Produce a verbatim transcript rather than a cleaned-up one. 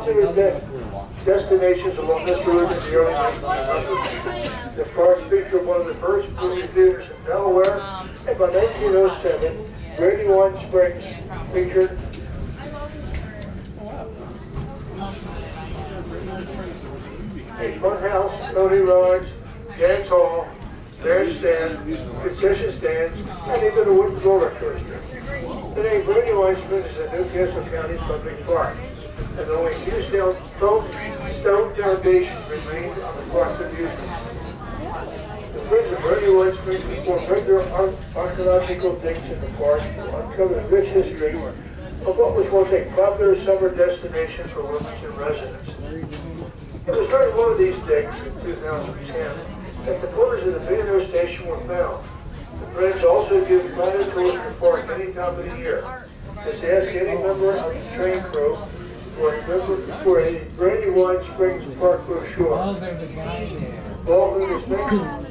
popular de destinations along this route in the early nineteen hundreds. The park featured one of the first movie theaters in Delaware, and by nineteen oh seven, Brandywine Springs featured a fun house, pony rides, dance hall, bandstand, concession stands, and even a wooden roller coaster. Today, Brandywine Springs is a Newcastle County public park, and only a few stone, stone foundations remain on the park's amusements. The Bridge of Brandywine Springs performed regular archaeological digs in the park to uncover the rich history of what was once a popular summer destination for Wilmington residents. It was during one of these digs in two thousand ten that the pillars of the B and O station were found. The Friends also give private tours to the park any time of the year. Just ask any member of the train crew for a, member, for a Brandywine Springs Park brochure. Oh, there's a guy there. All who is next.